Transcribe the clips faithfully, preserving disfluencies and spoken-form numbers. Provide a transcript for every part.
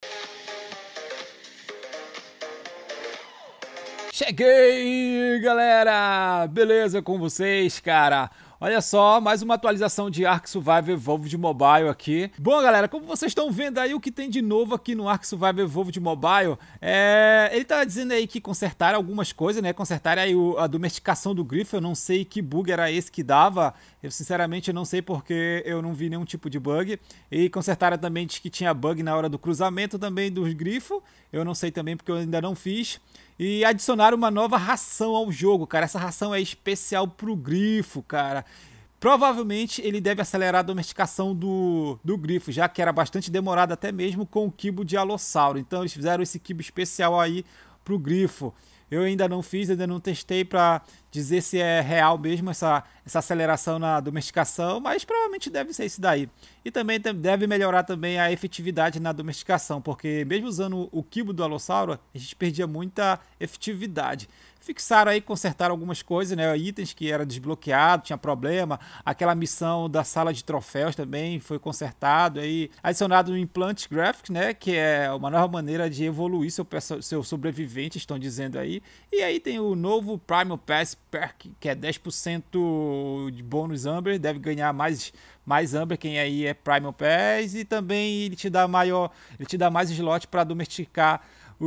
Cheguei, galera! Beleza com vocês, cara? Olha só, mais uma atualização de Ark Survival Evolved Mobile aqui. Bom, galera, como vocês estão vendo aí, o que tem de novo aqui no Ark Survival Evolved Mobile, é... ele tá dizendo aí que consertaram algumas coisas, né? Consertaram aí o... a domesticação do grifo. Eu não sei que bug era esse que dava. Eu, sinceramente, não sei porque eu não vi nenhum tipo de bug. E consertaram também que tinha bug na hora do cruzamento também dos grifos. Eu não sei também porque eu ainda não fiz. E adicionaram uma nova ração ao jogo, cara. Essa ração é especial pro grifo, cara. Provavelmente ele deve acelerar a domesticação do, do grifo, já que era bastante demorado até mesmo com o quibo de alossauro. Então eles fizeram esse quibo especial aí pro grifo. Eu ainda não fiz, ainda não testei para dizer se é real mesmo essa, essa aceleração na domesticação, mas provavelmente deve ser isso daí. E também deve melhorar também a efetividade na domesticação, porque mesmo usando o quibo do alossauro, a gente perdia muita efetividade. Fixaram aí, consertaram algumas coisas, né? Itens que era desbloqueado, tinha problema. Aquela missão da sala de troféus também foi consertado. Aí, adicionado o Implant Graphics, né? Que é uma nova maneira de evoluir seu, seu sobrevivente, estão dizendo aí. E aí tem o novo Primal Pass Perk, que é dez por cento de bônus Amber. Deve ganhar mais, mais Amber, quem aí é Primal Pass. E também ele te dá, maior, ele te dá mais slot para domesticar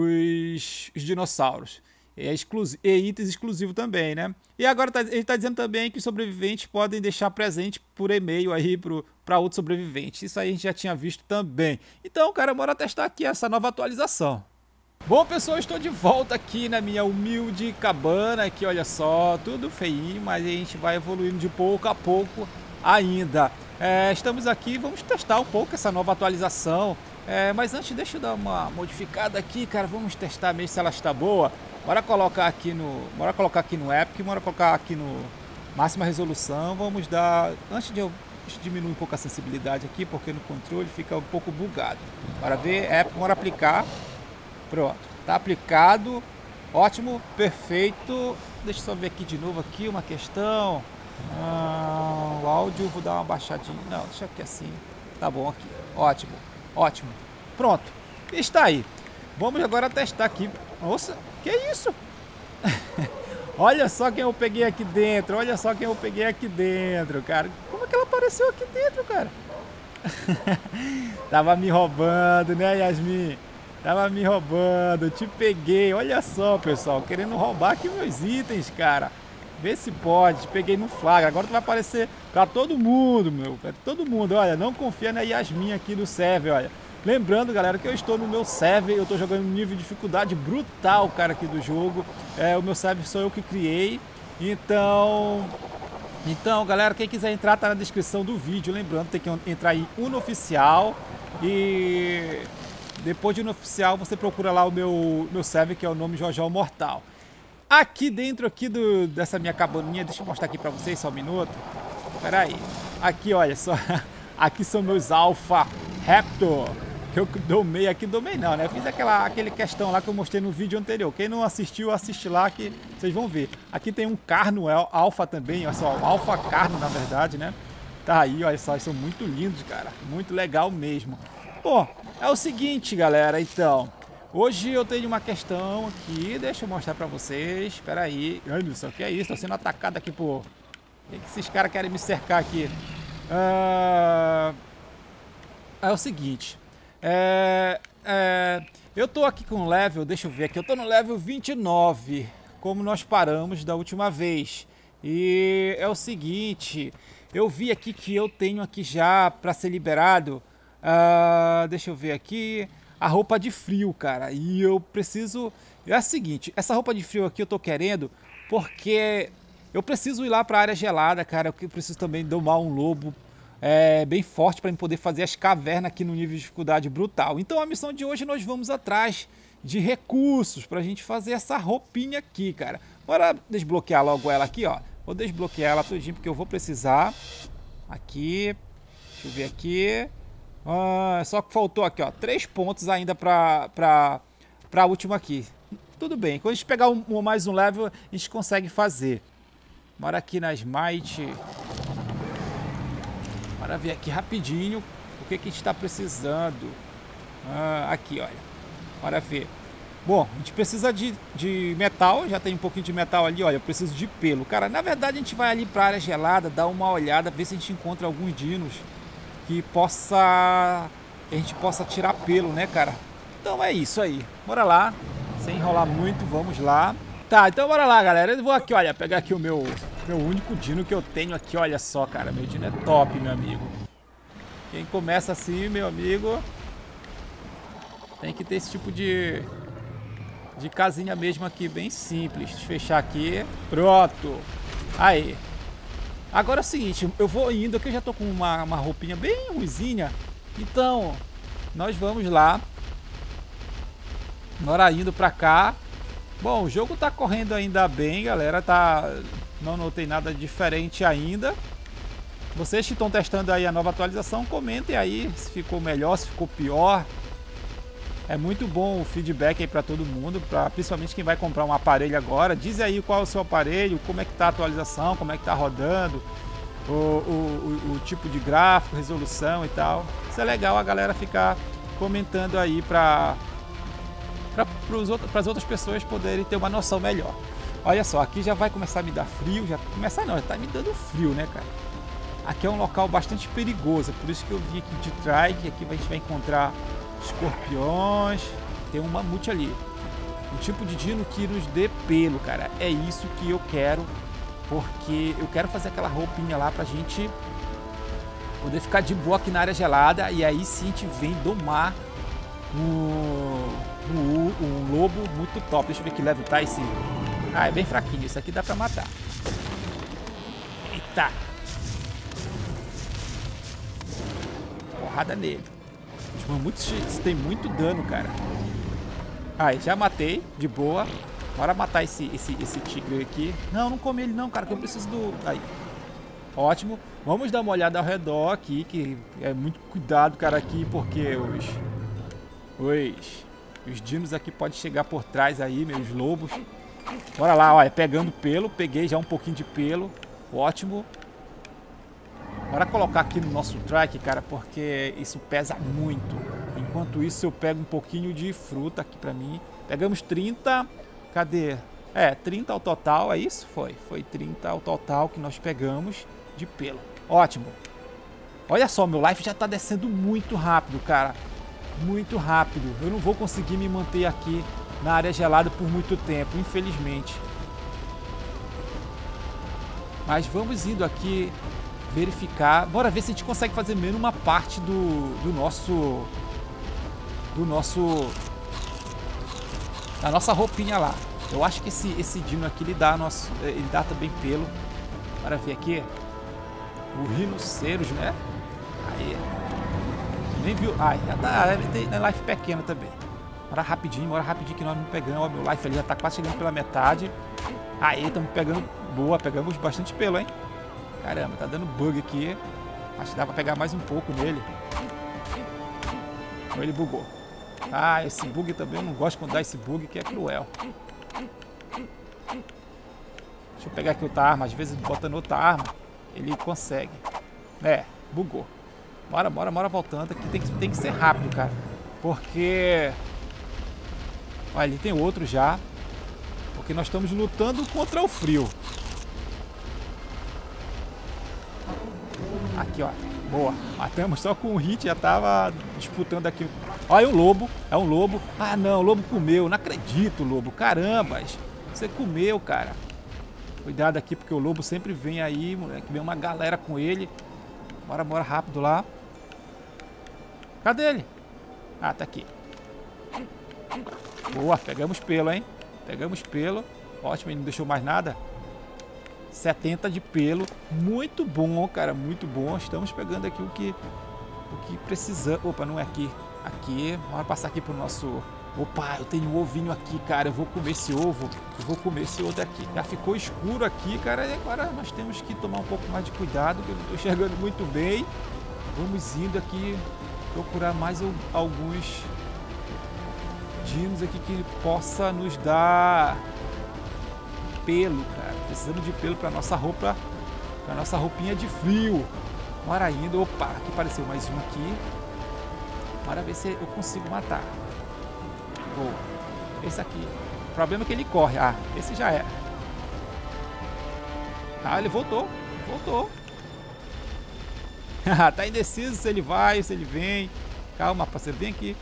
os, os dinossauros. É exclusivo, e itens exclusivos também, né? E agora tá, ele está dizendo também que os sobreviventes podem deixar presente por e-mail aí para outros sobreviventes. Isso aí a gente já tinha visto também. Então, cara, bora testar aqui essa nova atualização. Bom, pessoal, estou de volta aqui na minha humilde cabana. Aqui, olha só, tudo feinho, mas a gente vai evoluindo de pouco a pouco ainda. É, estamos aqui, vamos testar um pouco essa nova atualização. É, mas antes, deixa eu dar uma modificada aqui, cara. Vamos testar mesmo se ela está boa. Bora colocar aqui no, bora colocar aqui no Epic, bora colocar aqui no máxima resolução. Vamos dar, antes de eu diminuir um pouco a sensibilidade aqui, porque no controle fica um pouco bugado. Bora ver, Epic, bora aplicar. Pronto, tá aplicado. Ótimo, perfeito. Deixa eu só ver aqui de novo aqui uma questão. Ah, o áudio, vou dar uma baixadinha. Não, deixa aqui assim. Tá bom aqui. Ótimo, ótimo. Pronto, está aí. Vamos agora testar aqui. Nossa, que isso? Olha só quem eu peguei aqui dentro. Olha só quem eu peguei aqui dentro, cara. Como é que ela apareceu aqui dentro, cara? Tava me roubando, né, Yasmin? Tava me roubando. Te peguei. Olha só, pessoal. Querendo roubar aqui meus itens, cara. Vê se pode. Te peguei no flagra. Agora tu vai aparecer pra todo mundo, meu. Pra todo mundo. Olha, não confia na Yasmin aqui do server, olha. Lembrando, galera, que eu estou no meu server, eu estou jogando um nível de dificuldade brutal, cara, aqui do jogo. É, o meu server sou eu que criei. Então, então, galera, quem quiser entrar tá na descrição do vídeo. Lembrando, tem que entrar em Uno Oficial e depois de Uno Oficial você procura lá o meu, meu server, que é o nome Jojó Mortal. Aqui dentro aqui do, dessa minha cabaninha, deixa eu mostrar aqui pra vocês só um minuto. Pera aí. Aqui, olha só. Aqui são meus Alpha Raptor. Que eu domei aqui, domei não, né? Fiz aquela aquele questão lá que eu mostrei no vídeo anterior. Quem não assistiu, assiste lá que vocês vão ver. Aqui tem um Carno Alpha também, olha só, Alpha Carno na verdade, né? Tá aí, olha só, eles são muito lindos, cara. Muito legal mesmo. Bom, é o seguinte, galera, então. Hoje eu tenho uma questão aqui, deixa eu mostrar pra vocês. Espera aí. Ai, meu Deus, o que é isso? Tô sendo atacado aqui por... O que, que esses caras querem me cercar aqui? Ah... É o seguinte... É, é, eu tô aqui com level, deixa eu ver aqui, eu tô no level vinte e nove, como nós paramos da última vez. E é o seguinte, eu vi aqui que eu tenho aqui já para ser liberado, uh, deixa eu ver aqui, a roupa de frio, cara. E eu preciso, é o seguinte, essa roupa de frio aqui eu tô querendo porque eu preciso ir lá para a área gelada, cara. Eu preciso também domar um lobo É, bem forte para poder fazer as cavernas aqui no nível de dificuldade brutal. Então a missão de hoje nós vamos atrás de recursos para a gente fazer essa roupinha aqui, cara. Bora desbloquear logo ela aqui, ó. Vou desbloquear ela tudinho porque eu vou precisar. Aqui, deixa eu ver aqui. Ah, só que faltou aqui, ó, três pontos ainda para para para a última aqui. Tudo bem, quando a gente pegar um, um, mais um level, a gente consegue fazer. Bora aqui na Smite. Bora ver aqui rapidinho o que, que a gente está precisando. Ah, aqui, olha. Bora ver. Bom, a gente precisa de, de metal. Já tem um pouquinho de metal ali, olha. Eu preciso de pelo. Cara, na verdade a gente vai ali pra área gelada, dar uma olhada, ver se a gente encontra alguns dinos que possa... que a gente possa tirar pelo, né, cara? Então é isso aí. Bora lá. Sem enrolar muito, vamos lá. Tá, então bora lá, galera. Eu vou aqui, olha, pegar aqui o meu, meu único dino que eu tenho aqui. Olha só, cara. Meu dino é top, meu amigo. Quem começa assim, meu amigo, tem que ter esse tipo de, de casinha mesmo aqui, bem simples. Deixa eu fechar aqui. Pronto. Aí. Agora é o seguinte, eu vou indo aqui, eu já tô com uma, uma roupinha bem ruizinha. Então, nós vamos lá. Agora indo pra cá. Bom, o jogo tá correndo ainda bem, galera. Tá... Não notei nada diferente ainda. Vocês que estão testando aí a nova atualização, comentem aí se ficou melhor, se ficou pior. É muito bom o feedback aí pra todo mundo, pra, principalmente quem vai comprar um aparelho agora. Diz aí qual é o seu aparelho, como é que tá a atualização, como é que tá rodando, o, o, o, o tipo de gráfico, resolução e tal. Isso é legal a galera ficar comentando aí pra... para as outras pessoas poderem ter uma noção melhor. Olha só, aqui já vai começar a me dar frio, já começar não, já tá me dando frio, né, cara? Aqui é um local bastante perigoso, por isso que eu vim aqui de trike. Aqui a gente vai encontrar escorpiões, tem um mamute ali. Um tipo de dino que nos dê pelo, cara. É isso que eu quero, porque eu quero fazer aquela roupinha lá pra gente poder ficar de boa aqui na área gelada. E aí sim a gente vem domar um, um, um lobo muito top. Deixa eu ver que level tá esse. Ah, é bem fraquinho. Isso aqui dá pra matar. Eita! Porrada nele. Os mamutes têm muito dano, cara. Aí, já matei. De boa. Bora matar esse, esse, esse tigre aqui. Não, não come ele não, cara, que eu preciso do... Aí. Ótimo. Vamos dar uma olhada ao redor aqui, que é muito cuidado, cara, aqui, porque os... Os... Os dinos aqui podem chegar por trás aí, meus lobos. Bora lá, olha, pegando pelo. Peguei já um pouquinho de pelo. Ótimo. Bora colocar aqui no nosso trike, cara, porque isso pesa muito. Enquanto isso, eu pego um pouquinho de fruta aqui pra mim. Pegamos trinta... Cadê? É, trinta ao total, é isso? Foi. Foi trinta ao total que nós pegamos de pelo. Ótimo. Olha só, meu life já tá descendo muito rápido, cara. Muito rápido. Eu não vou conseguir me manter aqui na área gelada por muito tempo, infelizmente. Mas vamos indo aqui verificar. Bora ver se a gente consegue fazer menos uma parte do, do nosso... Do nosso... Da nossa roupinha lá. Eu acho que esse, esse dino aqui, ele dá, nosso, ele dá também pelo. Bora ver aqui. O rinoceros, né? Aí. Nem viu. Ai, já tá. Tem life pequena também. Bora rapidinho, bora rapidinho que nós não pegamos. Ó, meu life ali já tá quase chegando pela metade. Aí, estamos pegando. Boa, pegamos bastante pelo, hein? Caramba, tá dando bug aqui. Acho que dá pra pegar mais um pouco nele. Ou ele bugou. Ah, esse bug também, eu não gosto quando dá esse bug, que é cruel. Deixa eu pegar aqui outra arma. Às vezes botando outra arma, ele consegue. É, bugou. Bora, bora, bora voltando. Aqui tem que, tem que ser rápido, cara. Porque... Olha, ali tem outro já. Porque nós estamos lutando contra o frio. Aqui, ó. Boa. Matamos só com um hit. Já tava disputando aqui. Olha o lobo. É um lobo. Ah, não. O lobo comeu. Não acredito, lobo. Carambas. Você comeu, cara. Cuidado aqui, porque o lobo sempre vem aí, moleque. Vem uma galera com ele. Bora, bora rápido lá. Cadê ele? Ah, tá aqui. Boa. Pegamos pelo, hein? Pegamos pelo. Ótimo, ele não deixou mais nada. setenta de pelo. Muito bom, cara. Muito bom. Estamos pegando aqui o que, o que precisamos. Opa, não é aqui. Aqui. Vamos passar aqui pro nosso... Opa, eu tenho um ovinho aqui, cara. Eu vou comer esse ovo. Eu vou comer esse outro aqui. Já ficou escuro aqui, cara. E agora nós temos que tomar um pouco mais de cuidado, que eu não estou enxergando muito bem. Vamos indo aqui procurar mais alguns dinos aqui que possa nos dar pelo, cara. Precisamos de pelo para nossa roupa, para nossa roupinha de frio. Bora indo. Opa, aqui apareceu mais um aqui. Bora ver se eu consigo matar. Boa. Esse aqui. O problema é que ele corre. Ah, esse já era. Ah, ele voltou. Voltou. Tá indeciso se ele vai, se ele vem. Calma, parceiro. Vem aqui.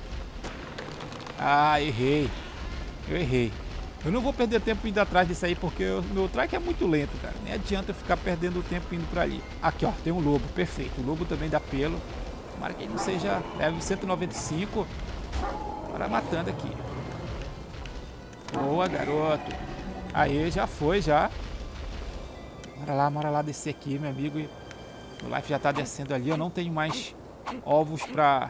Ah, errei. Eu errei. Eu não vou perder tempo indo atrás disso aí, porque o meu trike é muito lento, cara. Nem adianta eu ficar perdendo tempo indo pra ali. Aqui, ó, tem um lobo, perfeito. O lobo também dá pelo. Tomara que ele não seja level cento e noventa e cinco. Bora matando aqui. Boa, garoto. Aí, já foi, já. Bora lá, bora lá descer aqui, meu amigo. O life já tá descendo ali. Eu não tenho mais ovos pra...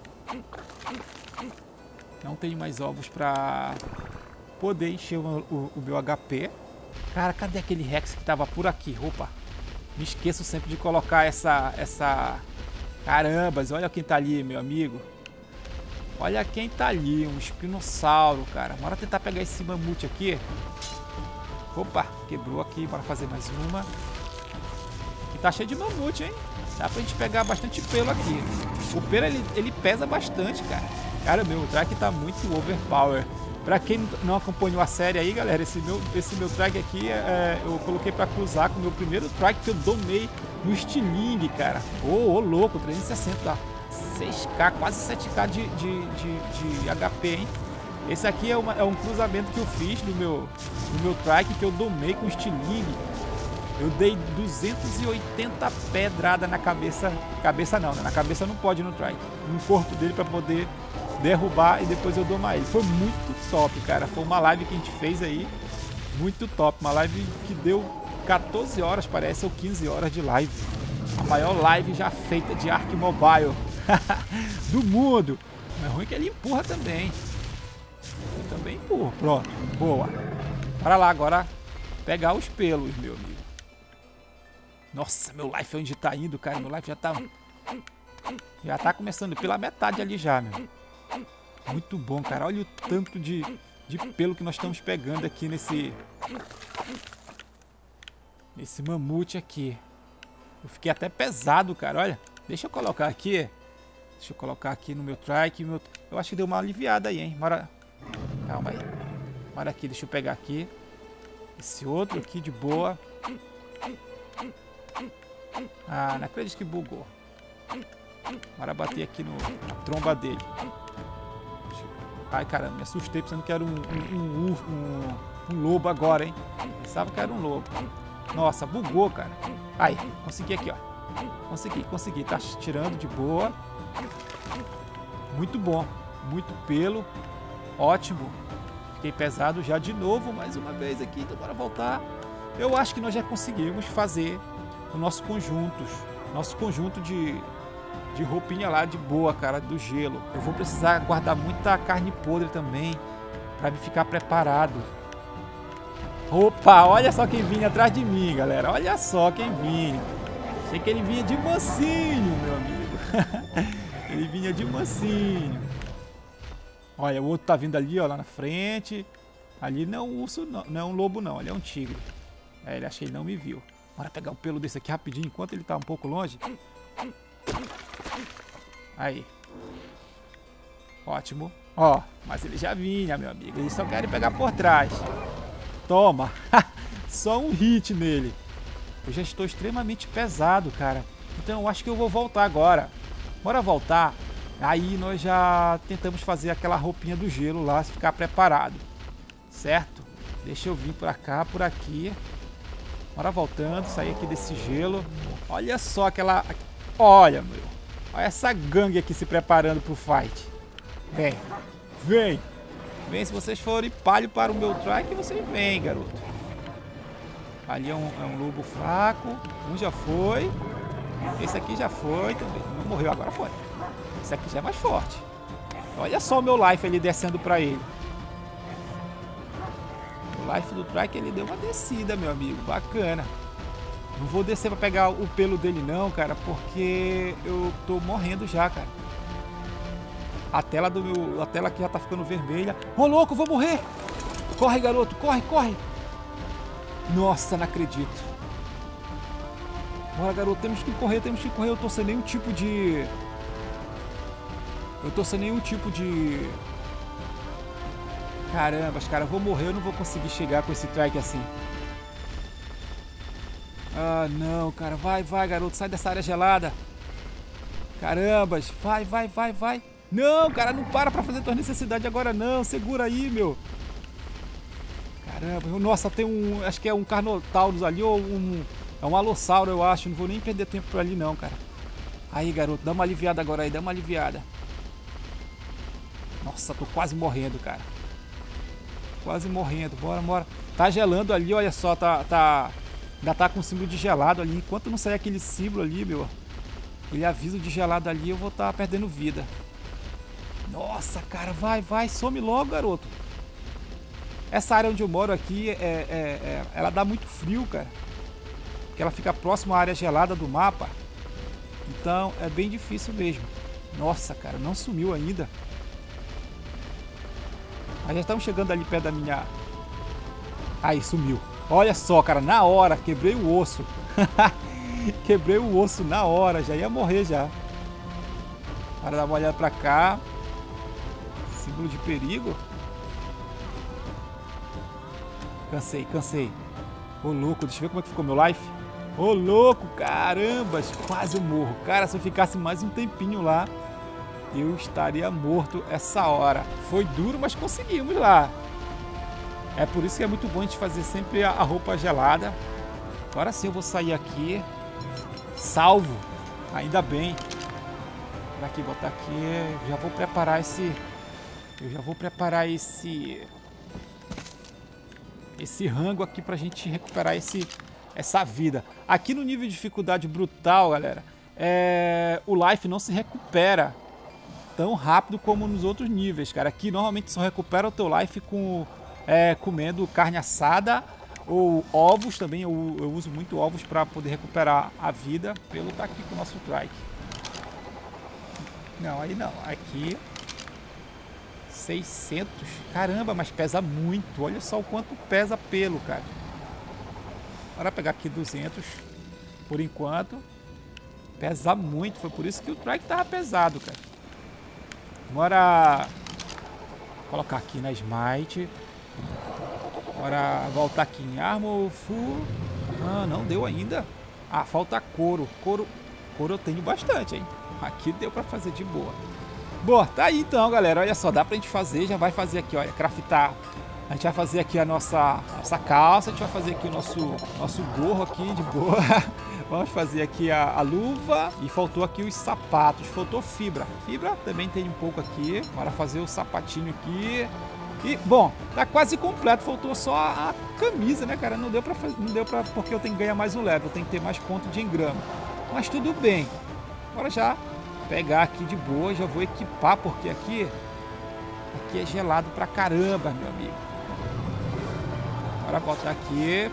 Não tenho mais ovos pra... poder encher o, o, o meu H P. Cara, cadê aquele Rex que tava por aqui? Opa, me esqueço sempre de colocar essa, essa... Carambas, olha quem tá ali, meu amigo. Olha quem tá ali, um espinossauro, cara. Bora tentar pegar esse mamute aqui. Opa, quebrou aqui, bora fazer mais uma. Aqui tá cheio de mamute, hein? Dá pra gente pegar bastante pelo aqui. O pelo, ele, ele pesa bastante, cara. Cara, meu, o track tá muito overpower. Pra quem não acompanhou a série aí, galera, esse meu, esse meu track aqui, é, eu coloquei pra cruzar com o meu primeiro track que eu domei no estilingue, cara. Ô, ô, louco, trezentos e sessenta, seis K, quase sete K de, de, de, de H P, hein? Esse aqui é, uma, é um cruzamento que eu fiz do meu, do meu track que eu domei com estilingue. Eu dei duzentos e oitenta pedrada na cabeça, cabeça não, né? Na cabeça não pode no track, no corpo dele pra poder... derrubar e depois eu domar ele. Foi muito top, cara. Foi uma live que a gente fez aí. Muito top. Uma live que deu quatorze horas, parece, ou quinze horas de live. A maior live já feita de Ark Mobile do mundo. Não é ruim que ele empurra também. Eu também empurro. Pronto. Boa. Bora lá agora pegar os pelos, meu amigo. Nossa, meu life onde tá indo, cara. Meu life já tá... Já tá começando pela metade ali já, meu. Muito bom, cara. Olha o tanto de, de pelo que nós estamos pegando aqui nesse... Nesse mamute aqui. Eu fiquei até pesado, cara. Olha. Deixa eu colocar aqui. Deixa eu colocar aqui no meu trike. Meu... Eu acho que deu uma aliviada aí, hein. Bora... Calma aí. Bora aqui. Deixa eu pegar aqui. Esse outro aqui de boa. Ah, não acredito que bugou. Bora bater aqui no, na tromba dele. Ai, caramba, me assustei pensando que era um, um, um, um, um lobo agora, hein? Pensava que era um lobo. Nossa, bugou, cara. Aí, consegui aqui, ó. Consegui, consegui. Tá tirando de boa. Muito bom. Muito pelo. Ótimo. Fiquei pesado já de novo, mais uma vez aqui. Então, bora voltar. Eu acho que nós já conseguimos fazer o nosso conjunto. Nosso conjunto de... de roupinha lá de boa, cara, do gelo. Eu vou precisar guardar muita carne podre também pra me ficar preparado. Opa, olha só quem vinha atrás de mim, galera. Olha só quem vinha. Achei que ele vinha de mansinho, meu amigo. Ele vinha de mansinho. Olha, o outro tá vindo ali, ó, lá na frente. Ali não é um urso, não, não é um lobo, não. Ali é um tigre. É, ele acha que ele não me viu. Bora pegar o pelo desse aqui rapidinho, enquanto ele tá um pouco longe. Aí. Ótimo. Ó, mas ele já vinha, meu amigo. Eles só querem pegar por trás. Toma. Só um hit nele. Eu já estou extremamente pesado, cara. Então eu acho que eu vou voltar agora. Bora voltar. Aí nós já tentamos fazer aquela roupinha do gelo lá, se ficar preparado. Certo? Deixa eu vir pra cá, por aqui. Bora voltando, sair aqui desse gelo. Olha só aquela... Olha, meu. Olha essa gangue aqui se preparando pro fight. Vem. Vem. Vem, se vocês forem palho para o meu trike, vocês vêm, garoto. Ali é um, é um lobo fraco. Um já foi. Esse aqui já foi também. Não morreu, agora foi. Esse aqui já é mais forte. Olha só o meu life ali descendo pra ele. O life do trike, ele deu uma descida, meu amigo. Bacana. Não vou descer pra pegar o pelo dele não, cara, porque eu tô morrendo já, cara. A tela do meu... A tela aqui já tá ficando vermelha. Ô, louco, vou morrer! Corre, garoto, corre, corre! Nossa, não acredito. Bora, garoto, temos que correr, temos que correr. Eu tô sem nenhum tipo de... Eu tô sem nenhum tipo de... Caramba, cara, eu vou morrer, eu não vou conseguir chegar com esse trike assim. Ah, não, cara, vai, vai, garoto, sai dessa área gelada. Carambas, vai, vai, vai, vai. Não, cara, não para pra fazer tua necessidade agora não, segura aí, meu. Caramba, nossa, tem um, acho que é um Carnotaurus ali, ou um, é um Alossauro, eu acho, não vou nem perder tempo por ali não, cara. Aí, garoto, dá uma aliviada agora aí, dá uma aliviada. Nossa, tô quase morrendo, cara. Quase morrendo, bora, bora. Tá gelando ali, olha só, tá, tá, ainda tá com o símbolo de gelado ali. Enquanto não sair aquele símbolo ali, meu, aquele aviso de gelado ali, eu vou estar tá perdendo vida. Nossa, cara, vai, vai, some logo, garoto. Essa área onde eu moro aqui, é, é, é, ela dá muito frio, cara. Porque ela fica próxima à área gelada do mapa. Então, é bem difícil mesmo. Nossa, cara, não sumiu ainda. Mas já estamos chegando ali perto da minha... Aí, sumiu. Olha só, cara, na hora, quebrei o osso. Quebrei o osso na hora, já ia morrer já. Para dar uma olhada pra cá. Símbolo de perigo. Cansei, cansei. Ô louco, deixa eu ver como é que ficou meu life. Ô louco, caramba, quase eu morro. Cara, se eu ficasse mais um tempinho lá, eu estaria morto essa hora. Foi duro, mas conseguimos lá. É por isso que é muito bom a gente fazer sempre a roupa gelada. Agora sim eu vou sair aqui. Salvo. Ainda bem. Pra aqui, botar aqui. Já vou preparar esse... Eu já vou preparar esse... Esse rango aqui pra gente recuperar esse... essa vida. Aqui no nível de dificuldade brutal, galera, é... o life não se recupera tão rápido como nos outros níveis, cara. Aqui normalmente só recupera o teu life com, é, comendo carne assada ou ovos também. Eu, eu uso muito ovos para poder recuperar a vida pelo tá aqui com o nosso trike. Não, aí não. Aqui seiscentos. Caramba, mas pesa muito. Olha só o quanto pesa pelo, cara. Bora pegar aqui duzentos por enquanto. Pesa muito, foi por isso que o trike tava pesado, cara. Bora colocar aqui na Smite. Bora voltar aqui em Armor Full. Ah, não deu ainda. Ah, falta couro. Couro, couro eu tenho bastante, hein? Aqui deu pra fazer de boa. Boa, tá aí então, galera. Olha só, dá pra gente fazer. Já vai fazer aqui, olha, craftar. A gente vai fazer aqui a nossa, nossa calça, a gente vai fazer aqui o nosso, nosso gorro aqui de boa. Vamos fazer aqui a, a luva e faltou aqui os sapatos, faltou fibra. Fibra também tem um pouco aqui, bora fazer o sapatinho aqui. E, bom, tá quase completo, faltou só a camisa, né, cara? Não deu pra fazer, não deu pra, porque eu tenho que ganhar mais um level, eu tenho que ter mais ponto de engrama. Mas tudo bem, bora já pegar aqui de boa, já vou equipar, porque aqui, aqui é gelado pra caramba, meu amigo. Bora botar aqui.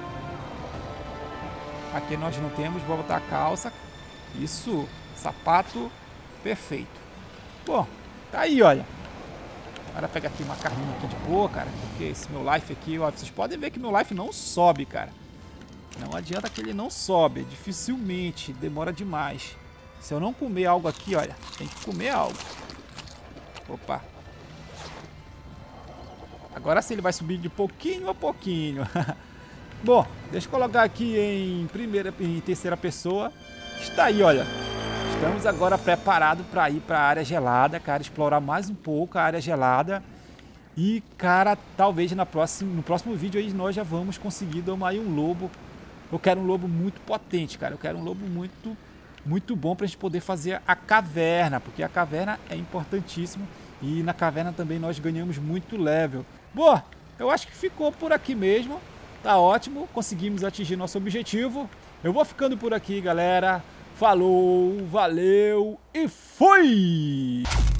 Aqui nós não temos, vou botar a calça. Isso, sapato, perfeito. Bom, tá aí, olha. Bora pegar aqui uma carninha aqui de boa, cara. Porque esse meu life aqui, ó, vocês podem ver que meu life não sobe, cara. Não adianta que ele não sobe, dificilmente, demora demais. Se eu não comer algo aqui, olha, tem que comer algo. Opa. Agora sim ele vai subir de pouquinho a pouquinho. Bom, deixa eu colocar aqui em primeira e terceira pessoa. Está aí, olha. Estamos agora preparados para ir para a área gelada, cara, explorar mais um pouco a área gelada. E, cara, talvez na próxima, no próximo vídeo aí nós já vamos conseguir domar aí um lobo. Eu quero um lobo muito potente, cara. Eu quero um lobo muito, muito bom para a gente poder fazer a caverna, porque a caverna é importantíssimo. E na caverna também nós ganhamos muito level. Boa, eu acho que ficou por aqui mesmo. Tá ótimo, conseguimos atingir nosso objetivo. Eu vou ficando por aqui, galera. Falou, valeu e fui!